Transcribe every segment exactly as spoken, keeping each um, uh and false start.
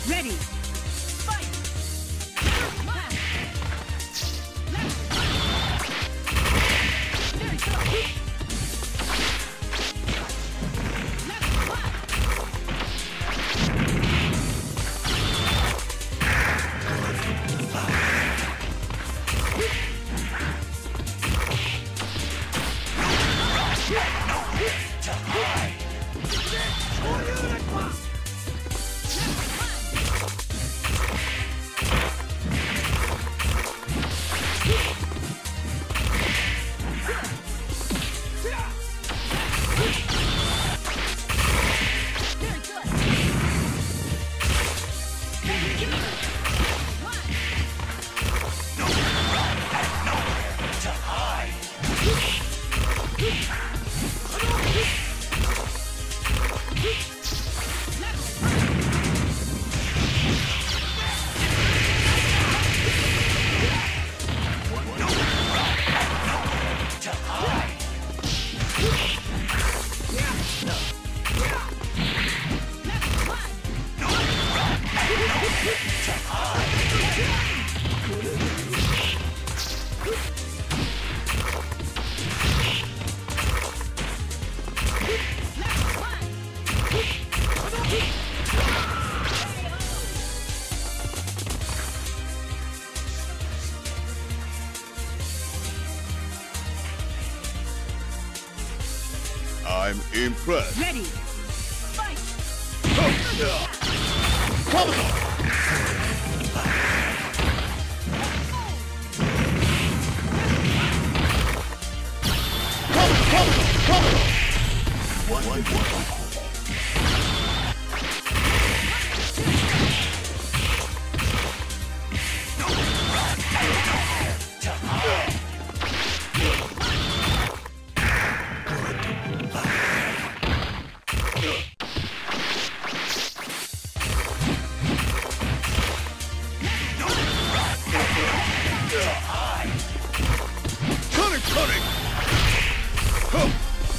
Ready. Fight. I'm impressed. Ready. Fight. Come on! One, one, one. Cunning, cunning! Huh.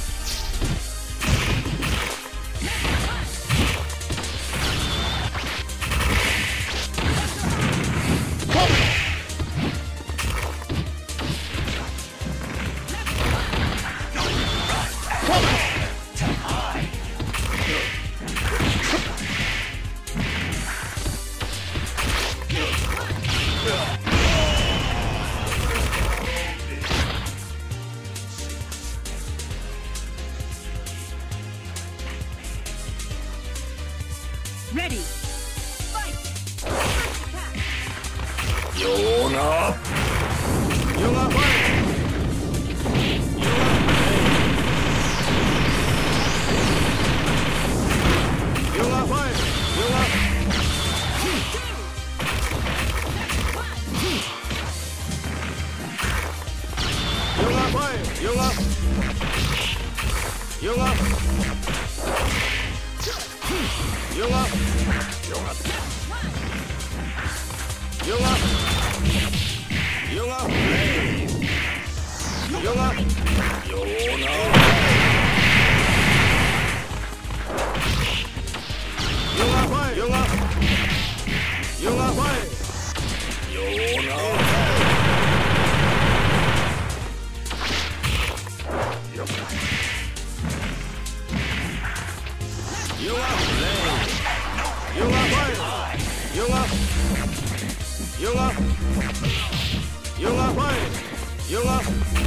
Ready. Fight. Yona! Yona, fight! Yona, fight! Yona! Yona, fight! Yona! Yona! Yoga! Yoga! Yoga! Yoga! Yoga! Yoga! Yoga fight! Yoga! Yoga fight! Yoga! Yoga! Yoga! Yoga fight! Yoga! Yoga! Yoga fight! Yoga!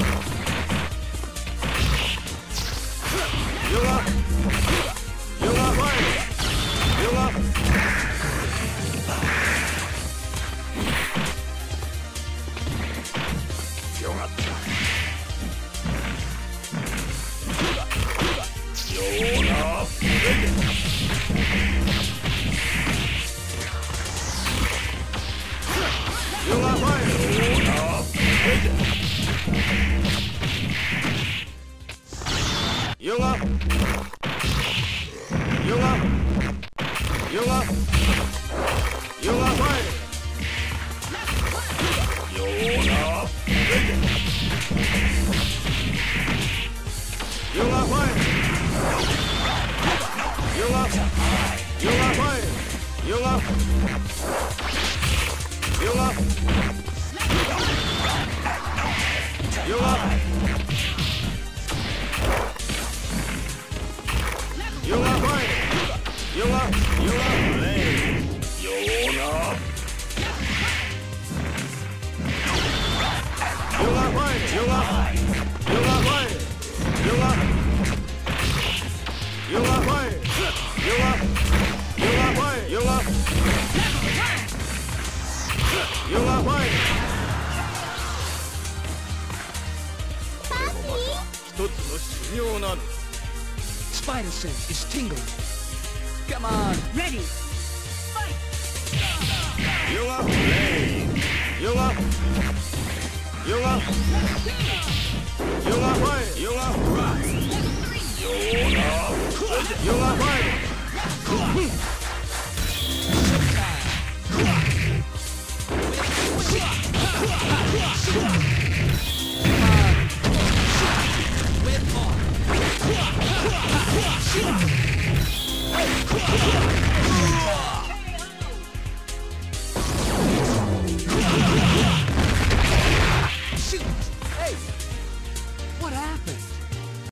Yoga! Yoga fight! Yoga! Yoga! Yoga fight! Yoga! Yoga! Yoga! Yoga fight! Yoga! Yoga fight! Yoga! Yoga fight! Yoga. Yoga. Yoga. Yoga fight. Yoga. Yoga play. Yoga. Yoga fight. Yoga. Yoga fight. Yoga. Yoga fight. Yoga. Yoga fight. Yoga. Yoga fight. 一つの修行なの。 Spider sense is tingling. Come on. Ready. Fight. Yoga play. Yoga. Yoga. Yoga fight. Yoga rise. Yoga. Yoga fight. Shoot! Hey! What happened?